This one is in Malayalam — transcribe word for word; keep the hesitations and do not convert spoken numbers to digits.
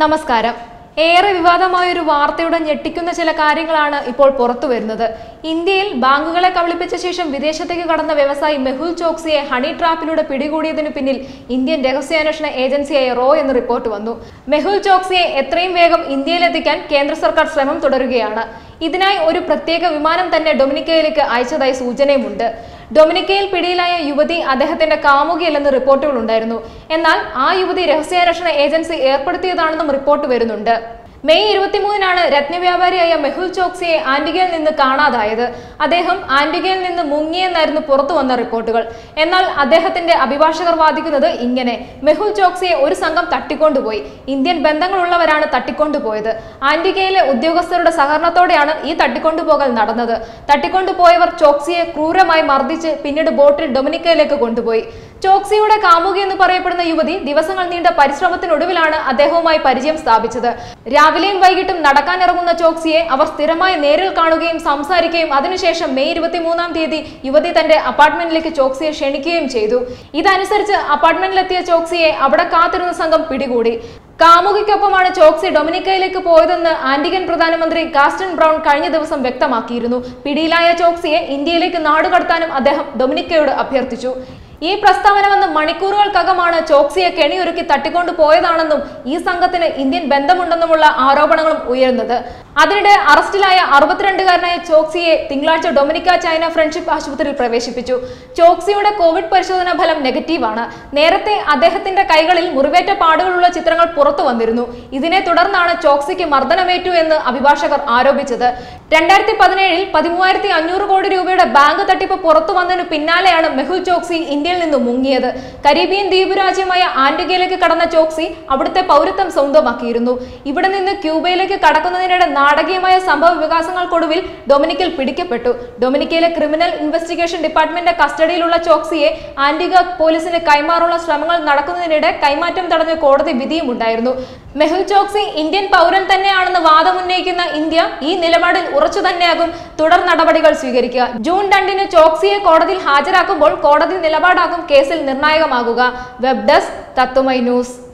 നമസ്കാരം. ഏറെ വിവാദമായ ഒരു വാർത്തയുടെ ഞെട്ടിക്കുന്ന ചില കാര്യങ്ങളാണ് ഇപ്പോൾ പുറത്തു വരുന്നത്. ഇന്ത്യയിൽ ബാങ്കുകളെ കബളിപ്പിച്ച ശേഷം വിദേശത്തേക്ക് കടന്ന വ്യവസായി മെഹുൽ ചോക്സിയെ ഹണി ട്രാപ്പിലൂടെ പിടികൂടിയതിനു പിന്നിൽ ഇന്ത്യൻ രഹസ്യാന്വേഷണ ഏജൻസിയായ റോ എന്ന് റിപ്പോർട്ട് വന്നു. മെഹുൽ ചോക്സിയെ എത്രയും വേഗം ഇന്ത്യയിലെത്തിക്കാൻ കേന്ദ്ര സർക്കാർ ശ്രമം തുടരുകയാണ്. ഇതിനായി ഒരു പ്രത്യേക വിമാനം തന്നെ ഡൊമിനിക്കയിലേക്ക് അയച്ചതായി സൂചനയുമുണ്ട്. ഡൊമിനിക്കയിൽ പിടിയിലായ യുവതി അദ്ദേഹത്തിന്റെ കാമുകിയല്ലെന്ന് റിപ്പോർട്ടുകൾ ഉണ്ടായിരുന്നു. എന്നാൽ ആ യുവതി രഹസ്യാന്വേഷണ ഏജൻസി ഏർപ്പെടുത്തിയതാണെന്നും റിപ്പോർട്ട് വരുന്നുണ്ട്. മെയ് ഇരുപത്തിമൂന്നിനാണ് രത്നവ്യാപാരിയായ മെഹുൽ ചോക്സിയെ ആന്റിഗയിൽ നിന്ന് കാണാതായത്. അദ്ദേഹം ആന്റിഗയിൽ നിന്ന് മുങ്ങിയെന്നായിരുന്നു പുറത്തു വന്ന റിപ്പോർട്ടുകൾ. എന്നാൽ അദ്ദേഹത്തിന്റെ അഭിഭാഷകർ വാദിക്കുന്നത് ഇങ്ങനെ: മെഹുൽ ചോക്സിയെ ഒരു സംഘം തട്ടിക്കൊണ്ടുപോയി. ഇന്ത്യൻ ബന്ധങ്ങളുള്ളവരാണ് തട്ടിക്കൊണ്ടുപോയത്. ആന്റിഗയിലെ ഉദ്യോഗസ്ഥരുടെ സഹകരണത്തോടെയാണ് ഈ തട്ടിക്കൊണ്ടുപോകൽ നടന്നത്. തട്ടിക്കൊണ്ടുപോയവർ ചോക്സിയെ ക്രൂരമായി മർദ്ദിച്ച് പിന്നീട് ബോട്ടിൽ ഡൊമിനിക്കയിലേക്ക് കൊണ്ടുപോയി. ചോക്സിയുടെ കാമുകി എന്ന് പറയപ്പെടുന്ന യുവതി ദിവസങ്ങൾ നീണ്ട പരിശ്രമത്തിനൊടുവിലാണ് അദ്ദേഹവുമായി പരിചയം സ്ഥാപിച്ചത്. രാവിലെയും വൈകിട്ടും നടക്കാനിറങ്ങുന്ന ചോക്സിയെ അവർ സ്ഥിരമായി നേരിൽ കാണുകയും സംസാരിക്കുകയും അതിനുശേഷം മെയ് ഇരുപത്തിമൂന്നാം തീയതി യുവതി തന്റെ അപ്പാർട്ട്മെന്റിലേക്ക് ചോക്സിയെ ക്ഷണിക്കുകയും ചെയ്തു. ഇതനുസരിച്ച് അപ്പാർട്ട്മെന്റിലെത്തിയ ചോക്സിയെ അവിടെ കാത്തിരുന്ന സംഘം പിടികൂടി. കാമുകിക്കൊപ്പമാണ് ചോക്സി ഡൊമിനിക്കയിലേക്ക് പോയതെന്ന് ആന്റിഗൻ പ്രധാനമന്ത്രി കാസ്റ്റൺ ബ്രൗൺ കഴിഞ്ഞ ദിവസം വ്യക്തമാക്കിയിരുന്നു. പിടിയിലായ ചോക്സിയെ ഇന്ത്യയിലേക്ക് നാടുകടത്താനും അദ്ദേഹം ഡൊമിനിക്കയോട് അഭ്യർത്ഥിച്ചു. ഈ പ്രസ്താവന വന്ന് മണിക്കൂറുകൾക്കകമാണ് ചോക്സിയെ കെണിയൊരുക്കി തട്ടിക്കൊണ്ടു പോയതാണെന്നും ഈ സംഘത്തിന് ഇന്ത്യൻ ബന്ധമുണ്ടെന്നുമുള്ള ആരോപണങ്ങളും ഉയരുന്നത്. അതിനിടെ അറസ്റ്റിലായ അറുപത്തിരണ്ടുകാരനായ ചോക്സിയെ തിങ്കളാഴ്ച ഡൊമിനിക്ക ചൈന ഫ്രണ്ട്ഷിപ്പ് ആശുപത്രിയിൽ പ്രവേശിപ്പിച്ചു. ചോക്സിയുടെ കോവിഡ് പരിശോധനാ ഫലം നെഗറ്റീവാണ്. നേരത്തെ അദ്ദേഹത്തിന്റെ കൈകളിൽ മുറിവേറ്റ പാടുകളുള്ള ചിത്രങ്ങൾ പുറത്തു വന്നിരുന്നു. ഇതിനെ തുടർന്നാണ് ചോക്സിക്ക് മർദ്ദനമേറ്റു എന്ന് അഭിഭാഷകർ ആരോപിച്ചത്. രണ്ടായിരത്തി പതിനേഴിൽ പതിമൂവായിരത്തി അഞ്ഞൂറ് കോടി രൂപയുടെ ബാങ്ക് തട്ടിപ്പ് പുറത്തു വന്നതിനു പിന്നാലെയാണ് മെഹുൽ ചോക്സി ഇന്ത്യയിൽ നിന്ന് മുങ്ങിയത്. കരീബിയൻ ദ്വീപ് രാജ്യമായ ആന്റിഗയിലേക്ക് കടന്ന ചോക്സി അവിടുത്തെ പൗരത്വം സ്വന്തമാക്കിയിരുന്നു. ഇവിടെ നിന്ന് ക്യൂബയിലേക്ക് കടക്കുന്നതിനിടെ നാടകീയമായ സംഭവ വികാസങ്ങൾക്കൊടുവിൽ ഡൊമിനിക്കയിൽ പിടിക്കപ്പെട്ടു. ഡൊമിനിക്കയിലെ ക്രിമിനൽ ഇൻവെസ്റ്റിഗേഷൻ ഡിപ്പാർട്ട്മെന്റിന്റെ കസ്റ്റഡിയിലുള്ള ചോക്സിയെ ആന്റിഗ പോലീസിന് കൈമാറുള്ള ശ്രമങ്ങൾ നടക്കുന്നതിനിടെ കൈമാറ്റം തടഞ്ഞ കോടതി വിധിയും ഉണ്ടായിരുന്നു. മെഹുൽ ചോക്സി ഇന്ത്യൻ പൗരൻ തന്നെയാണെന്ന് വാദമുന്നയിക്കുന്ന ഇന്ത്യ ഈ നിലപാടിൽ ഉറച്ചു തന്നെയാകും തുടർ നടപടികൾ സ്വീകരിക്കുക. ജൂൺ രണ്ടിന് ചോക്സിയെ കോടതിയിൽ ഹാജരാക്കുമ്പോൾ കോടതി നിലപാടാകും കേസിൽ നിർണായകമാകുക. Web desk Tatwamayi news.